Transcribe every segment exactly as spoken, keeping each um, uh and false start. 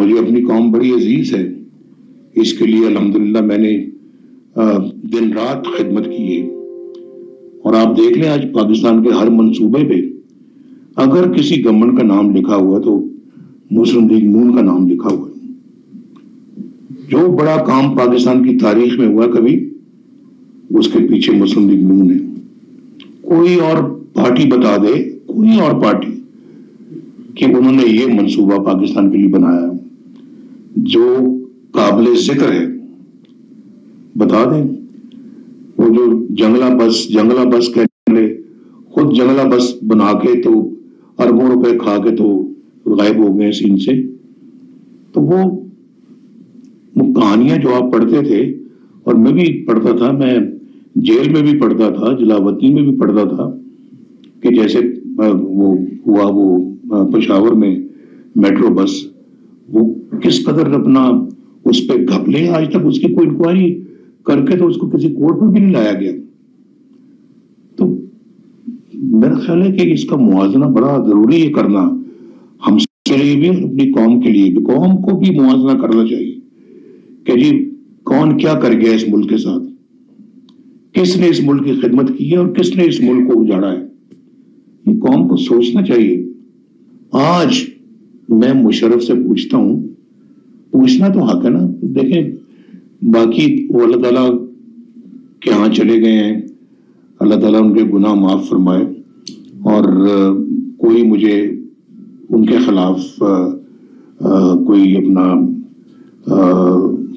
مجھے اپنی قوم بڑی عزیز ہے، اس کے لیے الحمدللہ میں نے دن رات خدمت کی ہے. اور آپ دیکھ لیں آج پاکستان کے ہر منصوبے پہ اگر کسی گورنمنٹ کا نام لکھا ہوا تو مسلم لیگ نون کا نام لکھا ہوا ہے. جو بڑا کام پاکستان کی تاریخ میں ہوا کبھی، اس کے پیچھے مسلم لیگ نون ہے. کوئی اور پارٹی بتا دے، کوئی اور پارٹی کہ انہوں نے یہ منصوبہ پاکستان کے لیے بنایا جو قابل ذکر ہے، بتا دیں. وہ جو جنگلہ بس جنگلہ بس کہنے خود جنگلہ بس بنا کے تو اربوں روپے کھا کے تو غائب ہو گئے سین سے. تو وہ کہانیاں جو آپ پڑھتے تھے، اور میں بھی پڑھتا تھا، میں جیل میں بھی پڑھتا تھا، جلاوطنی میں بھی پڑھتا تھا، کہ جیسے وہ ہوا وہ پشاور میں میٹرو بس، وہ کس قدر اپنا اس پہ گھپلے. آج تک اس کی کوئی انکوائری کر کے تو اس کو کسی کورٹ میں بھی نہیں لایا گیا. تو میرا خیال ہے کہ اس کا موازنہ بڑا ضروری ہے کرنا، ہم کے لیے بھی اور اپنی قوم کے لیے بھی. قوم کو بھی موازنہ کرنا چاہیے کہ جی کون کیا کر گیا اس ملک کے ساتھ، کس نے اس ملک کی خدمت کی ہے اور کس نے اس ملک کو اجاڑا ہے. یہ قوم کو سوچنا چاہیے. آج میں مشرف سے پوچھتا ہوں، پوچھنا تو حق ہے نا. دیکھیں باقی وہ اللہ تعالیٰ کے ہاں چلے گئے ہیں، اللہ تعالیٰ ان کے گناہ معاف فرمائے، اور کوئی مجھے ان کے خلاف آ, آ, کوئی اپنا آ,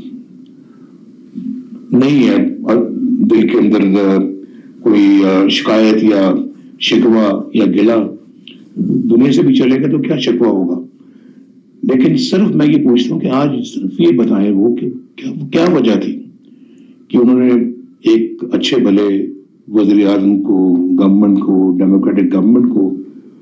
نہیں ہے دل کے اندر کوئی شکایت یا شکوہ یا گلہ. دنیا سے بھی چلے گا تو کیا شکوہ ہوگا. لیکن صرف میں یہ پوچھتا ہوں کہ آج صرف یہ بتائیں وہ کہ کیا وجہ تھی کہ انہوں نے ایک اچھے بھلے وزیر اعظم کو، گورنمنٹ کو، ڈیموکریٹک گورنمنٹ کو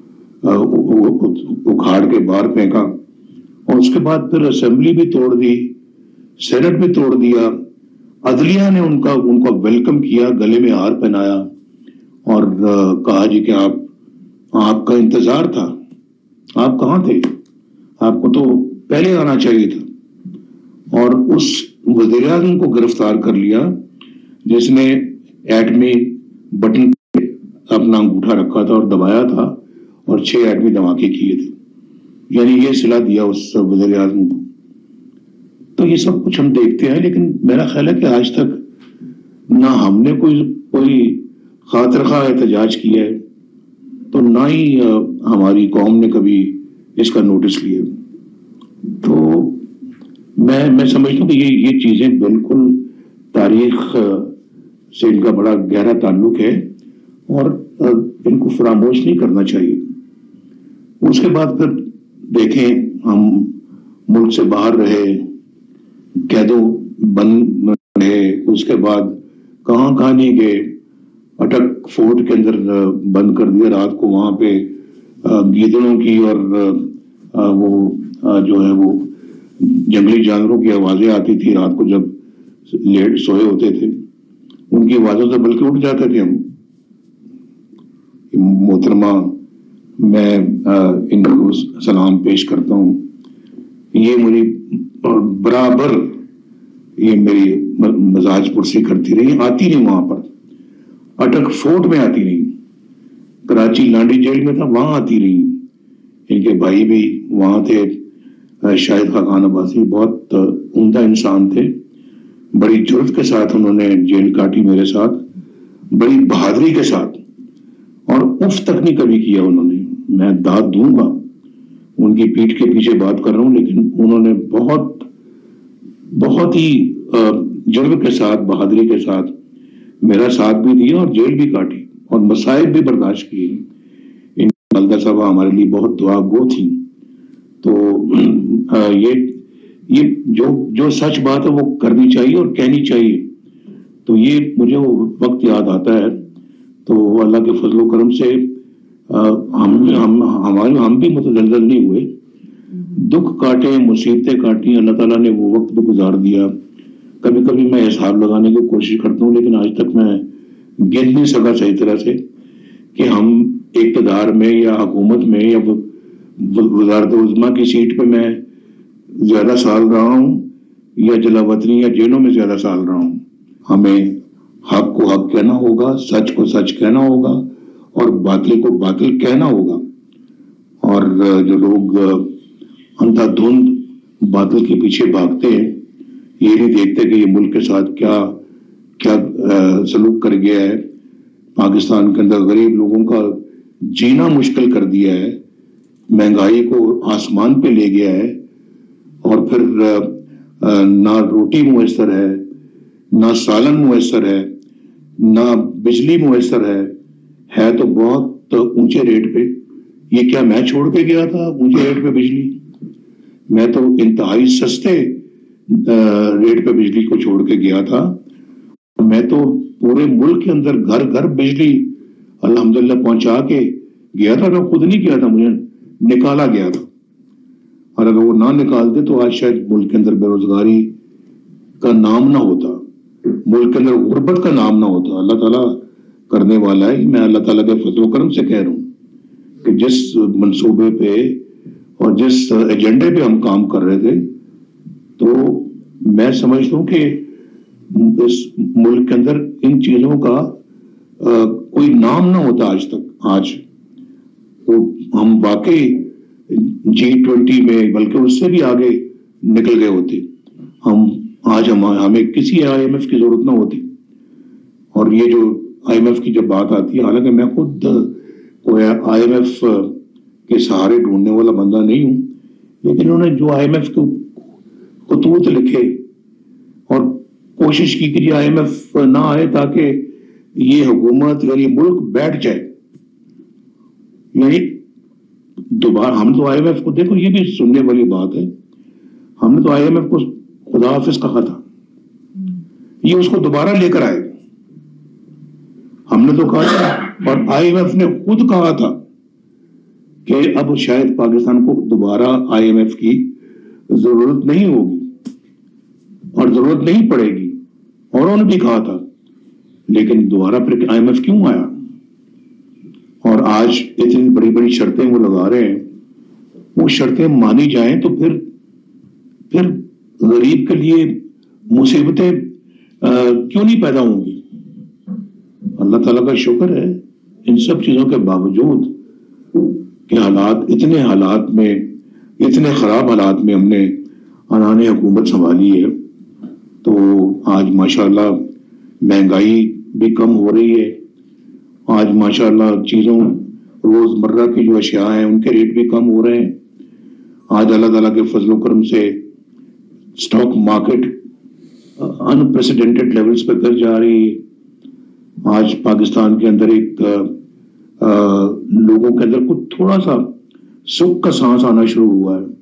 اکھاڑ کے باہر پھینکا، اور اس کے بعد پھر اسمبلی بھی توڑ دی، سینٹ بھی توڑ دیا. عدلیہ نے ان کا ان کو ویلکم کیا، گلے میں ہار پہنایا اور کہا جی کہ آپ آپ کا انتظار تھا، آپ کہاں تھے، آپ کو تو پہلے آنا چاہیے تھا. اور اس وزیر اعظم کو گرفتار کر لیا جس نے ایٹمی بٹن پہ اپنا انگوٹھا رکھا تھا اور دبایا تھا اور چھ ایٹمی دھماکے کیے تھے. یعنی یہ صلہ دیا اس وزیر اعظم کو. تو یہ سب کچھ ہم دیکھتے ہیں، لیکن میرا خیال ہے کہ آج تک نہ ہم نے کوئی کوئی خاطر خواہ احتجاج کیا ہے، تو نہ ہی ہماری قوم نے کبھی اس کا نوٹس لیا. تو میں میں سمجھتا ہوں کہ یہ یہ چیزیں بالکل تاریخ سے ان کا بڑا گہرا تعلق ہے اور ان کو فراموش نہیں کرنا چاہیے. اس کے بعد پھر دیکھیں ہم ملک سے باہر رہے، قیدوں بند رہے، اس کے بعد کہاں کہاں نہیں گئے. اٹک فورٹ کے اندر بند کر دیا رات کو، وہاں پہ گیدڑوں کی اور وہ جو ہے وہ جنگلی جانوروں کی آوازیں آتی تھی رات کو جب لیٹ سوئے ہوتے تھے. ان کی آوازوں سے بلکہ اٹھ جاتے تھے ہم. محترمہ میں ان کو سلام پیش کرتا ہوں. یہ میری برابر یہ میری مزاج پرسی کرتی رہی، آتی نہیں وہاں پر. اٹک فورٹ میں آتی رہی، کراچی لانڈی جیل میں تھا وہاں آتی رہی. ان کے بھائی بھی وہاں تھے، شاہد خاقان عباسی، بہت عمدہ انسان تھے. بڑی جرت کے ساتھ انہوں نے جیل کاٹی میرے ساتھ، بڑی بہادری کے ساتھ، اور اف تک نہیں کبھی کیا انہوں نے. میں داد دوں گا، ان کی پیٹھ کے پیچھے بات کر رہا ہوں، لیکن انہوں نے بہت بہت ہی جرت کے ساتھ، بہادری کے ساتھ میرا ساتھ بھی دیا اور جیل بھی کاٹی اور مصائب بھی برداشت کیے. ان والدہ صاحبہ ہمارے لیے بہت دعا گو تھیں. تو یہ یہ جو جو سچ بات ہے وہ کرنی چاہیے اور کہنی چاہیے. تو یہ مجھے وہ وقت یاد آتا ہے. تو اللہ کے فضل و کرم سے ہم ہم ہمارے ہم بھی متزلزل نہیں ہوئے. دکھ کاٹے، مصیبتیں کاٹی، اللہ تعالیٰ نے وہ وقت بھی گزار دیا. کبھی کبھی میں حساب لگانے کی کوشش کرتا ہوں، لیکن آج تک میں گن نہیں سکا صحیح طرح سے کہ ہم اقتدار میں یا حکومت میں یا وزارت عظمیٰ کی سیٹ پہ میں زیادہ سال رہا ہوں یا جلا وطنی یا جیلوں میں زیادہ سال رہا ہوں. ہمیں حق کو حق کہنا ہوگا, سچ کو سچ کہنا ہوگا اور باطل کو باطل کہنا ہوگا. اور جو لوگ اندھا دھند باطل کے پیچھے بھاگتے ہیں, یہ نہیں دیکھتے کہ یہ ملک کے ساتھ کیا کیا سلوک کر گیا ہے, پاکستان کے اندر غریب لوگوں کا جینا مشکل کر دیا ہے, مہنگائی کو آسمان پہ لے گیا ہے, اور پھر نہ روٹی میسر ہے, نہ سالن میسر ہے, نہ بجلی میسر ہے ہے تو بہت اونچے ریٹ پہ. یہ کیا میں چھوڑ کے گیا تھا اونچے ریٹ پہ بجلی؟ میں تو انتہائی سستے ریٹ پہ بجلی کو چھوڑ کے گیا تھا. میں تو پورے ملک کے اندر گھر گھر بجلی الحمدللہ پہنچا کے گیا تھا. میں خود نہیں گیا تھا, مجھے نکالا گیا تھا. اور اگر وہ نہ نکالتے تو آج شاید ملک کے اندر بے روزگاری کا نام نہ ہوتا, ملک کے اندر غربت کا نام نہ ہوتا. اللہ تعالیٰ کرنے والا ہے. میں اللہ تعالیٰ کے فضل و کرم سے کہہ رہا ہوں کہ جس منصوبے پہ اور جس ایجنڈے پہ ہم کام کر رہے تھے, تو میں سمجھتا ہوں کہ اس ملک کے اندر ان چیزوں کا آ, کوئی نام نہ ہوتا آج تک. آج تو ہم واقعی جی ٹوینٹی میں بلکہ اس سے بھی آگے نکل گئے ہوتے. ہم آج ہم ہمیں کسی آئی ایم ایف کی ضرورت نہ ہوتی. اور یہ جو آئی ایم ایف کی جب بات آتی ہے, حالانکہ میں خود کوئی آئی ایم ایف کے سہارے ڈھونڈنے والا بندہ نہیں ہوں, لیکن انہوں نے جو آئی ایم ایف کے خطوط لکھے اور کوشش کی کہ یہ آئی ایم ایف نہ آئے تاکہ یہ حکومت یعنی ملک بیٹھ جائے. یعنی دوبارہ ہم تو آئی ایم ایف کو, دیکھو یہ بھی سننے والی بات ہے, ہم نے تو آئی ایم ایف کو خدا حافظ کہا تھا, یہ اس کو دوبارہ لے کر آئے. ہم نے تو کہا تھا, اور آئی ایم ایف نے خود کہا تھا کہ اب شاید پاکستان کو دوبارہ آئی ایم ایف کی ضرورت نہیں ہوگی اور ضرورت نہیں پڑے گی, اور انہوں نے بھی کہا تھا. لیکن دوبارہ پھر آئی ایم ایف کیوں آیا؟ اور آج اتنی بڑی بڑی شرطیں وہ لگا رہے ہیں, وہ شرطیں مانی جائیں تو پھر پھر غریب کے لیے مصیبتیں کیوں نہیں پیدا ہوں گی؟ اللہ تعالیٰ کا شکر ہے ان سب چیزوں کے باوجود کہ حالات اتنے حالات میں اتنے خراب حالات میں ہم نے انان حکومت سنبھالی ہے, تو آج ماشاءاللہ مہنگائی بھی کم ہو رہی ہے. آج ماشاءاللہ چیزوں روز مرہ کی جو اشیاء ہیں ان کے ریٹ بھی کم ہو رہے ہیں. آج اللہ تعالیٰ کے فضل و کرم سے اسٹاک مارکیٹ انپریسیڈنٹڈ لیولز پہ کر جا رہی ہے. آج پاکستان کے اندر ایک آ, لوگوں کے اندر کچھ تھوڑا سا سکھ کا سانس آنا شروع ہوا ہے.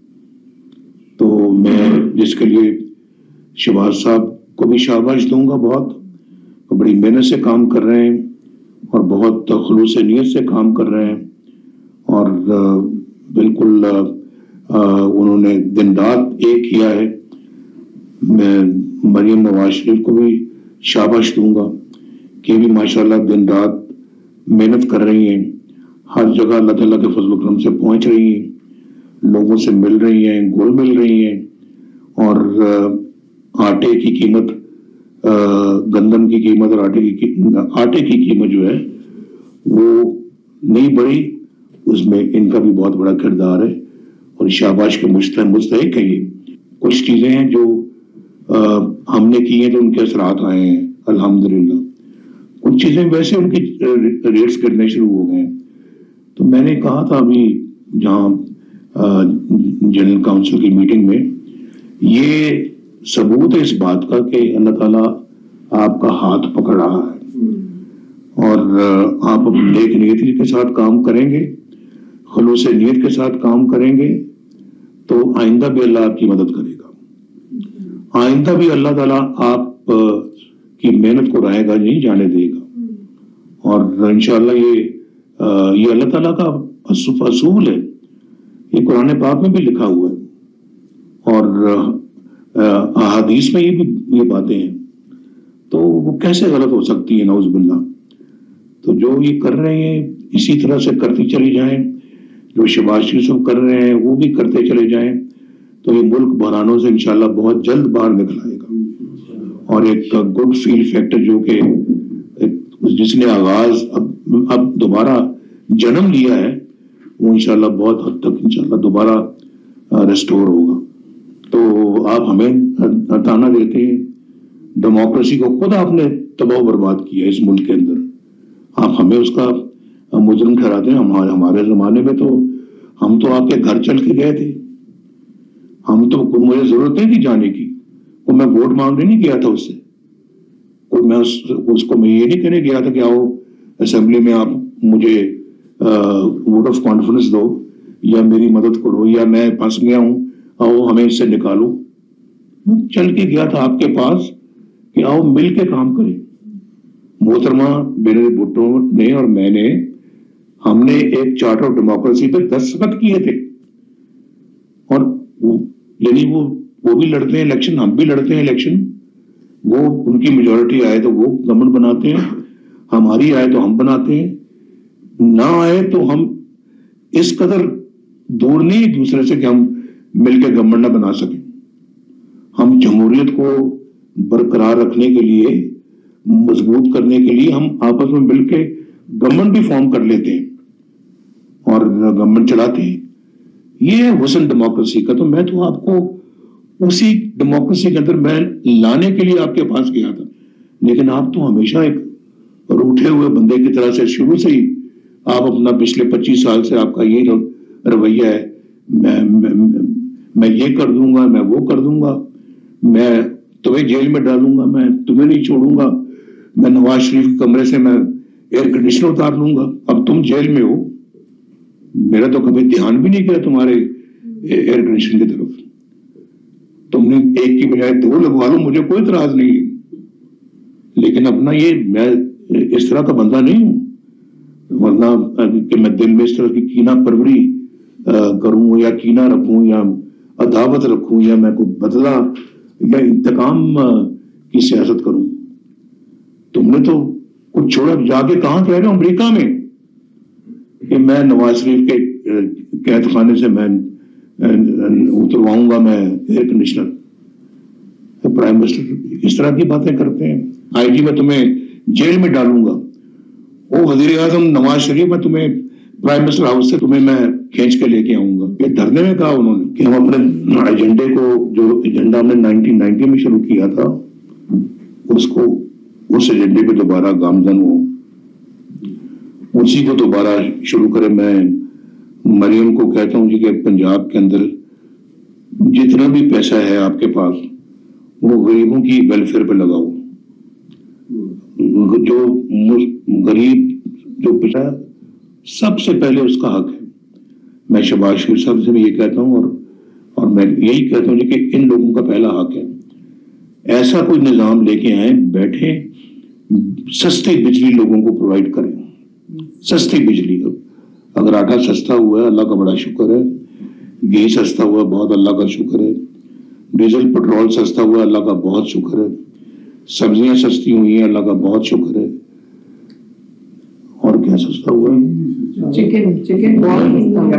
تو میں جس کے لیے شہباز صاحب کو بھی شاباش دوں گا, بہت بڑی محنت سے کام کر رہے ہیں اور بہت خلوص نیت سے کام کر رہے ہیں, اور آ, بالکل آ, آ, انہوں نے دن رات ایک کیا ہے. میں مریم نواز شریف کو بھی شاباش دوں گا کہ بھی ماشاءاللہ دن رات محنت کر رہی ہیں, ہر جگہ اللہ تعالیٰ کے فضل و کرم سے پہنچ رہی ہیں, لوگوں سے مل رہی ہیں, گھل مل رہی ہیں, اور آٹے کی قیمت, گندم کی قیمت اور آٹے کی آٹے کی قیمت جو ہے وہ نہیں بڑھی, اس میں ان کا بھی بہت بڑا کردار ہے, اور شاباش کے مستحق ہے. یہ کچھ چیزیں ہیں جو ہم نے کی ہیں تو ان کے اثرات آئے ہیں الحمدللہ. کچھ چیزیں ویسے ان کی ریٹس گرنے شروع ہو گئے ہیں. تو میں نے کہا تھا ابھی جہاں جنرل کاؤنسل کی میٹنگ میں, یہ ثبوت ہے اس بات کا کہ اللہ تعالیٰ آپ کا ہاتھ پکڑ رہا ہے, اور آپ نیک نیتی کے ساتھ کام کریں گے, خلوص نیت کے ساتھ کام کریں گے, تو آئندہ بھی اللہ آپ کی مدد کرے گا. آئندہ بھی اللہ تعالیٰ آپ کی محنت کو رائے گا نہیں جانے دے گا. اور انشاءاللہ یہ یہ اللہ تعالیٰ کا اصول ہے, یہ قرآن پاک میں بھی لکھا ہوا ہے, اور احادیث میں یہ بھی یہ باتیں ہیں. تو وہ کیسے غلط ہو سکتی ہے؟ نعوذ باللہ. تو جو یہ کر رہے ہیں اسی طرح سے کرتی چلی جائیں, جو شہباز شریف کر رہے ہیں وہ بھی کرتے چلے جائیں, تو یہ ملک بحرانوں سے انشاءاللہ بہت جلد باہر نکل آئے گا، اور ایک گڈ فیل فیکٹر جو کہ جس نے آغاز اب اب دوبارہ جنم لیا ہے وہ انشاءاللہ بہت حد تک انشاءاللہ دوبارہ ریسٹور ہوگا. تو آپ ہمیں تانا دیتے ہیں، ڈیموکریسی کو خود آپ نے تباہ و برباد کیا اس ملک کے اندر، آپ ہمیں اس کا مجرم ٹھہراتے ہیں. ہمارے ہمارے زمانے میں تو ہم تو آپ کے گھر چل کے گئے تھے، ہم تو مجھے ضرورت نہیں تھی جانے کی، وہ میں ووٹ مانگنے نہیں گیا تھا اس سے، کوئی میں اس, اس کو میں یہ نہیں کہنے گیا تھا کہ آؤ اسمبلی میں آپ مجھے ووٹ آف کانفیڈنس دو یا میری مدد کرو یا میں پھنس گیا ہوں آؤ ہمیں اس سے نکالو. میں چل کے گیا تھا آپ کے پاس کہ آؤ مل کے کام کریں. محترمہ بینظیر بھٹو نے اور میں نے ہم نے ایک چارٹر آف ڈیموکریسی پہ دستخط کیے تھے، اور یعنی وہ وہ بھی لڑتے ہیں الیکشن، ہم بھی لڑتے ہیں الیکشن. وہ ان کی میجورٹی آئے تو وہ گورنمنٹ بناتے ہیں، ہماری آئے تو ہم بناتے ہیں، نہ آئے تو ہم اس قدر دور نہیں ایک دوسرے سے کہ ہم مل کے گورنمنٹ نہ بنا سکیں. ہم جمہوریت کو برقرار رکھنے کے لیے، مضبوط کرنے کے لیے ہم آپس میں مل کے گورنمنٹ بھی فارم کر لیتے ہیں اور گورنمنٹ چلاتے ہیں. یہ ہے حسن ڈیموکریسی کا. تو میں تو آپ کو اسی ڈیموکریسی کے اندر میں لانے کے لیے آپ کے پاس گیا تھا، لیکن آپ تو ہمیشہ ایک روٹھے ہوئے بندے کی طرح سے شروع سے ہی آپ اپنا پچھلے پچیس سال سے آپ کا یہ رویہ ہے، میں میں یہ کر دوں گا، میں وہ کر دوں گا، میں تمہیں جیل میں ڈالوں گا، میں تمہیں نہیں چھوڑوں گا، میں نواز شریف کے کمرے سے میں ایئر کنڈیشنر اتار لوں گا. اب تم جیل میں ہو، میرا تو کبھی دھیان بھی نہیں کیا تمہارے ایئر کنڈیشن کی طرف. تم نے ایک کی بجائے دو لگوا لو، مجھے کوئی اعتراض نہیں ہے، لیکن اپنا یہ میں اس طرح کا بندہ نہیں ہوں، ورنہ کہ میں دل میں اس طرح کی کینہ پروری کروں یا کینہ رکھوں یا عداوت رکھوں یا میں کوئی بدلہ یا انتقام کی سیاست کروں. تم نے تو کچھ چھوڑا، جا کے کہاں کہہ رہے ہو امریکہ میں کہ میں نواز شریف کے قید خانے سے میں اترواؤں گا میں ایئر کنڈیشنر. پرائم منسٹر اس طرح کی باتیں کرتے ہیں. آئی جی میں تمہیں جیل میں ڈالوں گا، وہ وزیر اعظم نواز شریف میں تمہیں پرائم منسٹر ہاؤس سے تمہیں میں کھینچ کے لے کے آؤں گا. یہ دھرنے میں کہا انہوں نے کہ ہم اپنے ایجنڈے کو، جو ایجنڈا ہم نے نائنٹین نائنٹی میں شروع کیا تھا، اس کو اس ایجنڈے پہ دوبارہ گامزن ہو، اسی کو دوبارہ شروع کرے. میں مریم کو کہتا ہوں جی کہ پنجاب کے اندر جتنا بھی پیسہ ہے آپ کے پاس وہ غریبوں کی ویلفیئر پہ لگاؤ. جو غریب جو پیسہ سب سے پہلے اس کا حق ہے. میں شہباز شریف صاحب سے بھی یہ کہتا ہوں، اور اور میں یہی کہتا ہوں جی کہ ان لوگوں کا پہلا حق ہے. ایسا کوئی نظام لے کے آئیں، بیٹھیں، سستی بجلی لوگوں کو پرووائڈ کریں. سستی بجلی، اگر آٹا سستا ہوا ہے اللہ کا بڑا شکر ہے، گھی سستا ہوا ہے بہت اللہ کا شکر ہے، ڈیزل پٹرول سستا ہوا ہے اللہ کا بہت شکر ہے، سبزیاں سستی ہوئی ہیں اللہ کا بہت شکر ہے، اور کیا سستا ہوا ہے؟ چکن چکن بہت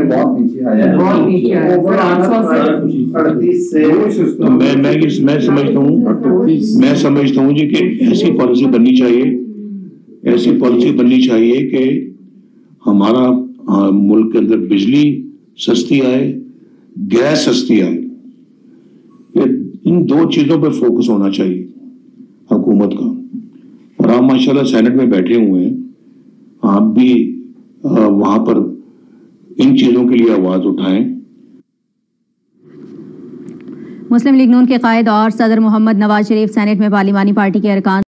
میں میں سمجھتا ہوں میں سمجھتا ہوں جی کہ ایسی پالیسی بننی چاہیے ایسی پالیسی بننی چاہیے کہ ہمارا ملک کے اندر بجلی سستی آئے، گیس سستی آئے. ان دو چیزوں پہ فوکس ہونا چاہیے حکومت کا. اور آپ ماشاءاللہ سینٹ میں بیٹھے ہوئے ہیں، آپ بھی وہاں پر ان چیزوں کے لیے آواز اٹھائیں. مسلم لیگ نون کے قائد اور صدر محمد نواز شریف سینٹ میں پارلیمانی پارٹی کے ارکان